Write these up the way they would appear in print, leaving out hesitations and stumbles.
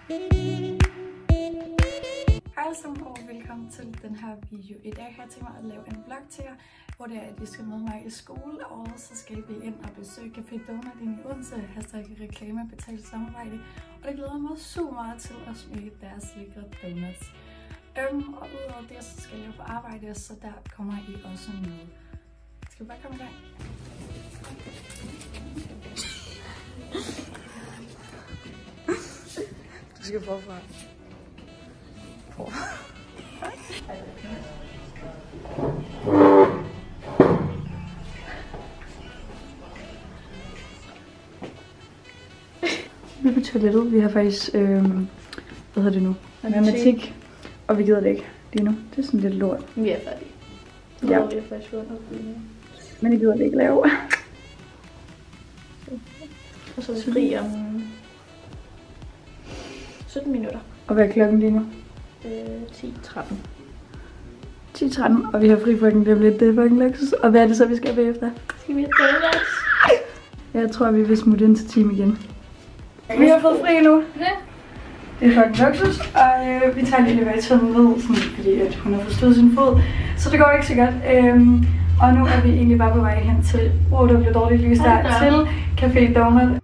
Hej alle sammen og velkommen til den her video. I dag har jeg tænkt mig at lave en vlog til jer, hvor det er, at I skal med mig i skole, og så skal vi ind og besøge Café Donut i Odense, #reklame betalt samarbejde, og det glæder mig super meget til at smage deres lækre donuts. Og udover det, så skal jeg på arbejde, så der kommer I også med. Skal vi bare komme i gang? Du skal forfra. Vi er på toilettet. Vi har faktisk, hvad hedder det nu? Matematik. Og vi gider det ikke lige nu. Det er sådan lidt lort. Vi er færdige. Ja. Vi er faktisk vundet. Men det gider det ikke lave. Og så er vi fri om 17 minutter. Og hvad er klokken lige nu? 10:13. 10:13, og vi har fri fucking dem lidt. Det er fucking luksus. Og hvad er det så, vi skal bagefter? Skal vi have donuts? Jeg tror, vi vil smutte ind til team igen. Vi har fået fri nu. Ja. Det er fucking luksus, og vi tager lige elevatoren ned, sådan, fordi at hun har forstået sin fod. Så det går ikke så godt. Og nu er vi egentlig bare på vej hen til, der bliver dårligt lys der, til Café Donut.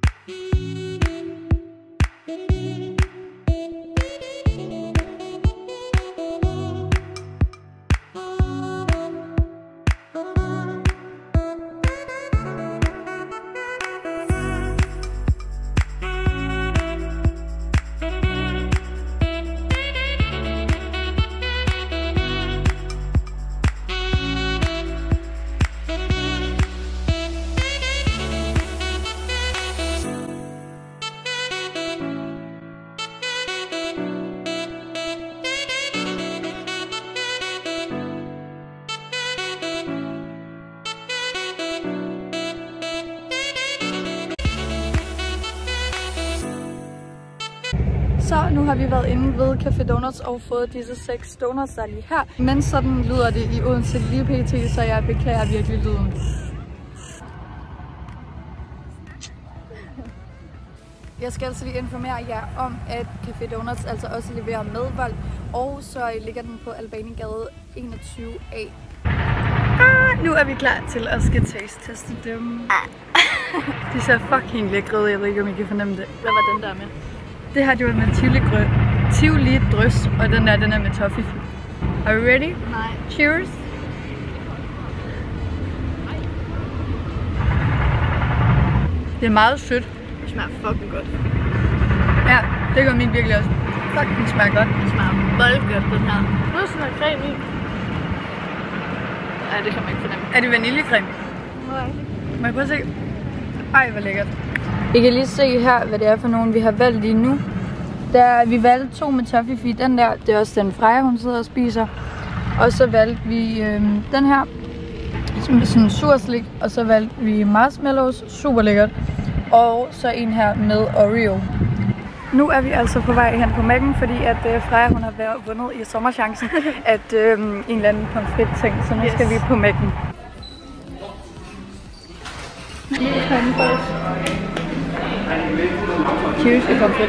Så nu har vi været inde ved Café Donuts og fået disse 6 donuts, der er lige her. Men sådan lyder det i Odense lige pt, så jeg beklager virkelig lyden. Jeg skal altså lige informere jer om, at Café Donuts altså også leverer madvalg, og så ligger den på Albanigade 21A. Nu er vi klar til at skal taste-teste dem. De ser fucking lækre ud, jeg ved ikke om I kan fornemme det. Hvad var den der med? Det her, det var med tivoli drøs, og den er med toffee. Are you ready? Nej. Cheers! Det er meget sødt. Det smager fucking godt. Ja, det gør min virkelig også. Fuck, den smager godt. Det smager boldgodt, den her. Nu er sådan creme i. Ja, det kan man ikke fornemme. Er det vaniljecreme? Nej. Må jeg prøve at se? Ej, hvor lækkert. I kan lige se her, hvad det er for nogen, vi har valgt lige nu. Vi valgte 2 med toffee. Den der, det er også den Freja, hun sidder og spiser. Og så valgte vi den her, som er sådan surslik. Og så valgte vi marshmallows, super lækkert. Og så en her med Oreo. Nu er vi altså på vej hen på Mac'en, fordi at Freja, hun har været vundet i sommerchancen, at en eller anden pomfrit ting, så nu skal vi på Mac'en. Cheers i pomfrit.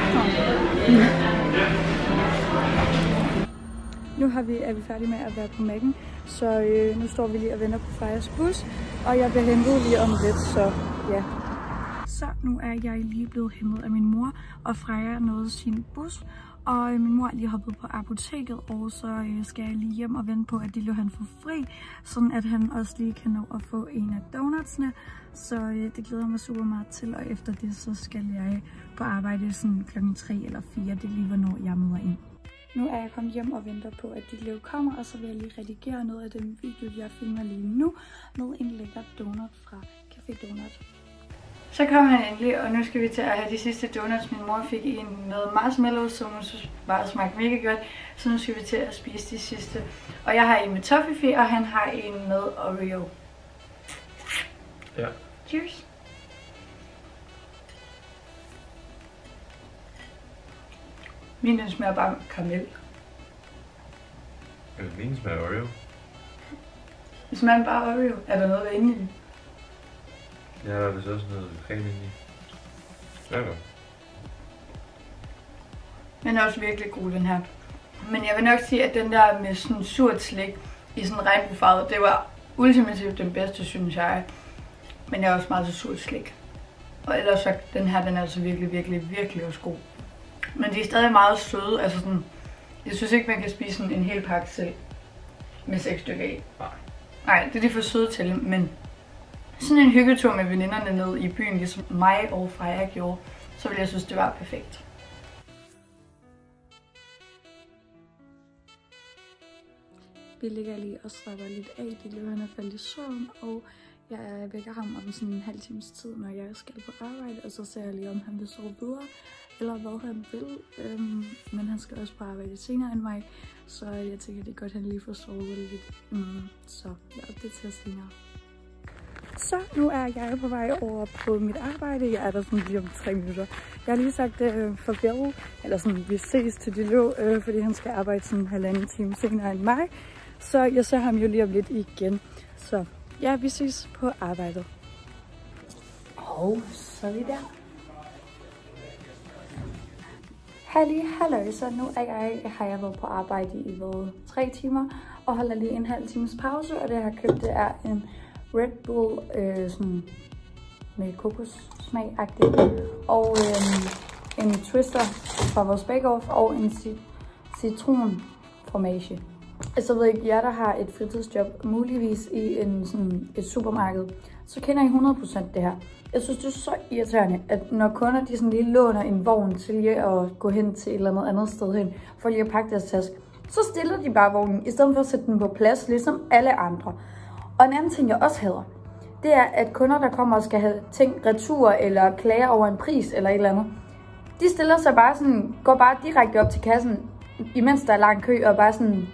Nu er vi færdige med at være på Mac'en, så nu står vi lige og venter på Frejas bus, og jeg bliver hentet lige om lidt, så ja. Så nu er jeg lige blevet hentet af min mor, og Freja nåede sin bus, og min mor er lige hoppet på apoteket, og så skal jeg lige hjem og vente på, at Dillo han får fri, sådan at han også lige kan nå at få en af donutsene. Så det glæder jeg mig super meget til, og efter det så skal jeg på arbejde sådan klokken 3 eller 4, det er lige hvornår jeg møder ind. Nu er jeg kommet hjem og venter på, at Dillo kommer, og så vil jeg lige redigere noget af den video, jeg filmer lige nu, med en lækker donut fra Café Donut. Så kom han endelig, og nu skal vi til at have de sidste donuts. Min mor fik en med marshmallows, som hun synes bare smagte mega godt. Så nu skal vi til at spise de sidste. Og jeg har en med toffee, og han har en med Oreo. Ja. Cheers! Min den smager bare karamel. Min smager Oreo. Det smager bare Oreo. Er der noget inde i den? Ja, der er vist også noget creme inde i. Det er godt. Den er også virkelig god, den her. Men jeg vil nok sige, at den der med sådan surt slik i sådan regnbuefarvet, det var ultimativt den bedste, synes jeg. Men jeg er også meget til surt slik. Og ellers så, den her, den er altså virkelig også god. Men de er stadig meget søde, altså sådan, jeg synes ikke, man kan spise sådan en hel pakke selv med 6 stykker i. Nej, det er de for søde til, men sådan en hyggetur med veninderne ned i byen, ligesom mig og Freja gjorde, så ville jeg synes, det var perfekt. Vi ligger lige og slapper lidt af. Dileo han er faldet i søvn, og jeg vækker ham om sådan en halv times tid, når jeg skal på arbejde, og så ser jeg lige, om han vil sove videre, eller hvad han vil. Men han skal også på arbejde senere end mig, så jeg tænker, det er godt, at han lige får sovet lidt. Så jeg opdaterer senere. Så nu er jeg på vej over på mit arbejde. Jeg er der sådan lige om 3 minutter. Jeg har lige sagt farvel, eller sådan, vi ses til Dileo, fordi han skal arbejde sådan 1,5 time senere end mig. Så jeg ser ham jo lige om lidt igen. Så ja, vi ses på arbejdet. Og så er vi der. Hallo, så nu har jeg været på arbejde i 3 timer og holder lige en halv times pause, og det jeg har købt, det er en Red Bull sådan med kokossmag-agtigt, og en Twister fra vores bake-off og en citronfromage. Altså ved ikke, jer der har et fritidsjob, muligvis i et supermarked, så kender I 100% det her. Jeg synes, det er så irriterende, at når kunder de sådan lige låner en vogn til lige at gå hen til et eller andet sted hen, for lige at pakke deres taske, så stiller de bare vognen, i stedet for at sætte den på plads, ligesom alle andre. Og en anden ting, jeg også hader, det er, at kunder, der kommer og skal have ting retur, eller klager over en pris, eller et eller andet, de stiller sig bare sådan, går bare direkte op til kassen, imens der er lang kø, og bare sådan,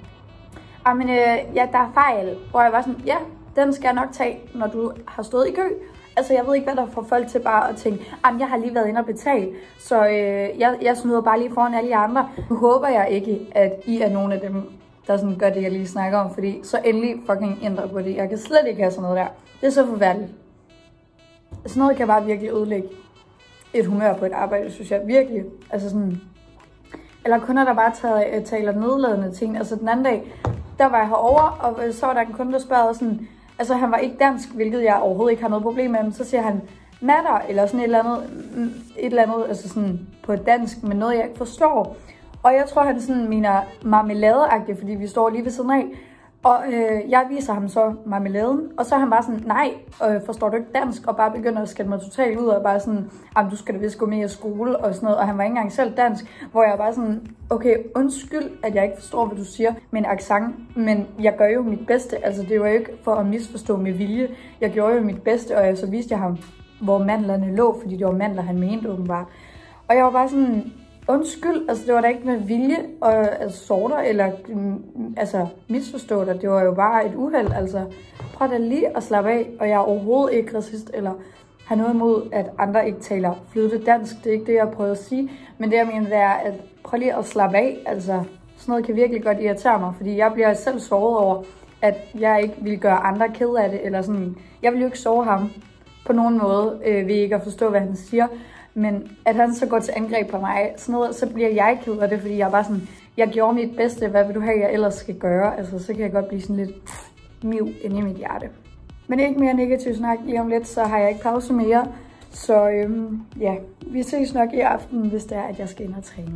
ja, der er fejl. Hvor jeg var sådan, ja, den skal jeg nok tage, når du har stået i kø. Altså, jeg ved ikke, hvad der får folk til bare at tænke, jeg har lige været inde og betale, så jeg snyder bare lige foran alle de andre. Nu håber jeg ikke, at I er nogle af dem, der sådan gør det, jeg lige snakker om, fordi så endelig fucking ændre på det. Jeg kan slet ikke have sådan noget der. Det er så forfærdeligt. Sådan noget kan bare virkelig ødelægge et humør på et arbejde, synes jeg virkelig. Altså sådan, eller kunder, der bare taler nedladende ting. Altså den anden dag, der var jeg herovre, og så var der en kunde, der spørger sådan, altså han var ikke dansk, hvilket jeg overhovedet ikke har noget problem med, men så siger han matter, eller sådan et eller andet, altså sådan på dansk, men noget jeg ikke forstår. Og jeg tror, han sådan mener marmeladeagtigt, fordi vi står lige ved siden af. Og jeg viser ham så marmeladen, og så er han bare sådan, nej, forstår du ikke dansk? Og bare begynder at skælde mig totalt ud, og bare sådan, du skal da vist gå med i skole, og sådan noget. Og han var ikke engang selv dansk, hvor jeg bare sådan, okay, undskyld, at jeg ikke forstår, hvad du siger med en accent, men jeg gør jo mit bedste. Altså, det var jo ikke for at misforstå med vilje. Jeg gjorde jo mit bedste, og så viste jeg ham, hvor mandlerne lå, fordi det var mandler, han mente åbenbart. Og jeg var bare sådan, undskyld, altså det var da ikke med vilje at sorte eller misforstå dig. Det var jo bare et uheld, altså. Prøv da lige at slappe af, og jeg er overhovedet ikke racist eller har noget imod, at andre ikke taler flydende dansk. Det er ikke det, jeg prøver at sige. Men det, jeg mener, det er, at prøv lige at slappe af. Altså, sådan noget kan virkelig godt irritere mig, fordi jeg bliver selv såret over, at jeg ikke vil gøre andre ked af det, eller sådan. Jeg vil jo ikke såre ham på nogen måde ved ikke at forstå, hvad han siger. Men at han så går til angreb på mig, sådan noget, så bliver jeg ked af det, fordi jeg er bare sådan, jeg gjorde mit bedste, hvad vil du have, jeg ellers skal gøre? Altså, så kan jeg godt blive sådan lidt miv inde i mit hjerte. Men ikke mere negativ snak. Lige om lidt, så har jeg ikke pause mere. Så ja, vi ses nok i aften, hvis det er, at jeg skal ind og træne.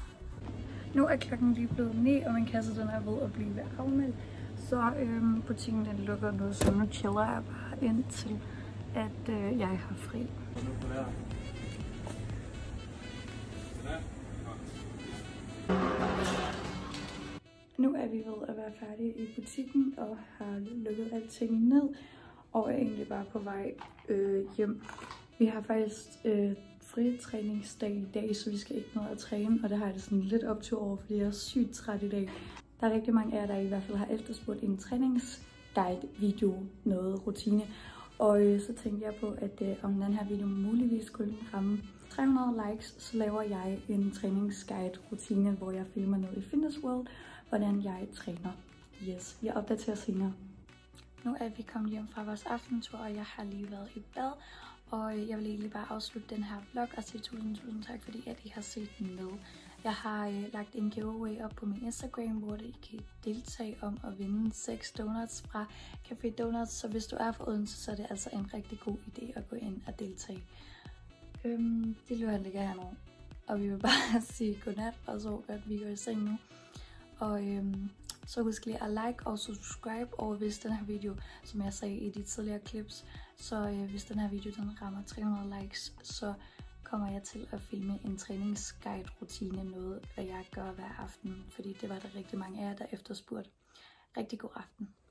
Nu er klokken lige blevet 9, og min kasse den er ved at blive afmeldt. Så butikken den lukker nu, så nu chiller jeg bare indtil, at jeg har fri. Nu er vi ved at være færdige i butikken og har lukket alting ned og er egentlig bare på vej hjem. Vi har faktisk fritræningsdag i dag, så vi skal ikke noget at træne, og det har jeg det sådan lidt optur over, fordi jeg er sygt træt i dag. Der er rigtig mange af jer, der i hvert fald har efterspurgt en træningsguide-video, noget rutine. Og så tænkte jeg på, at om den her video muligvis skulle ramme 300 likes, så laver jeg en træningsguide-rutine, hvor jeg filmer noget i Fitness World, hvordan jeg træner. Yes, jeg opdaterer senere. Nu er vi kommet hjem fra vores aftentur, og jeg har lige været i bad. Og jeg vil egentlig bare afslutte den her vlog og sige tusind tak, fordi at I har set med. Jeg har lagt en giveaway op på min Instagram, hvor I kan deltage om at vinde 6 donuts fra Café Donuts. Så hvis du er fra Odense, så er det altså en rigtig god idé at gå ind og deltage. Det løber ligger her nu. Og vi vil bare sige godnat og så godt, vi går i seng nu. Og så husk lige at like og subscribe, og hvis den her video, som jeg sagde i de tidligere clips, så hvis den her video den rammer 300 likes, så kommer jeg til at filme en træningsguide rutine, noget hvad jeg gør hver aften, fordi det var der rigtig mange af jer, der efterspurgte. Rigtig god aften.